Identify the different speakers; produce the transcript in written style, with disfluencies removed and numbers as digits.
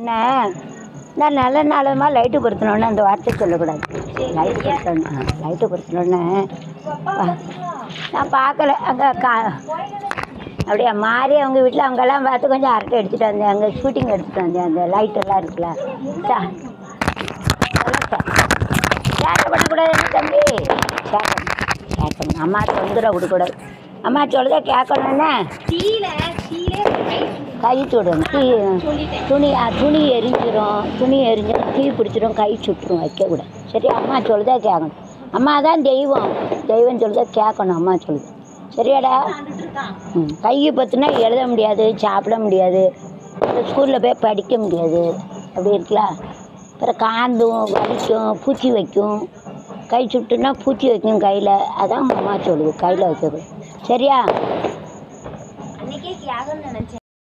Speaker 1: என்ன நான் நல்ல நாளமாக லைட்டு பொருத்தணுன்னு அந்த வார்த்தை சொல்லக்கூடாது. லைட்டு பொருத்தணும், லைட்டு பொருத்தணுன்னு நான் பார்க்கல. அங்கே அப்படியே மாறி அவங்க வீட்டில் அவங்கெல்லாம் பார்த்து கொஞ்சம் அரட்டை எடுத்துகிட்டு வந்தேன். அங்கே ஷூட்டிங் எடுத்துகிட்டு வந்தேன். அந்த லைட்டெல்லாம் இருக்குல்ல, சேட்டை பண்ணக்கூடாது என்ன தம்பி, சேட்டை அம்மா தொந்தரவு கொடுக்கூடாது. அம்மா சொல்லுதா கேட்கணுன்னா கை சுடும், துணி எரிஞ்சிடும், தீ பிடிச்சிடும், கை சுட்டுரும், வைக்கக்கூடாது. சரி, அம்மா சொல்லுதா கேட்கணும். அம்மா தான் தெய்வம், சொல்லுதா கேட்கணும். அம்மா சொல்லுது சரியாடா. கை பற்றினா எழுத முடியாது, சாப்பிட முடியாது, ஸ்கூலில் போய் படிக்க முடியாது. அப்படி இருக்குல்ல. அப்புறம் காந்தும் வலிக்கும், பூச்சி வைக்கும். கை சுட்டுனா பூச்சி வைக்கும் கையில். அதான் அம்மா சொல்லுது கையில் வைக்கக்கூடாது. சரியா?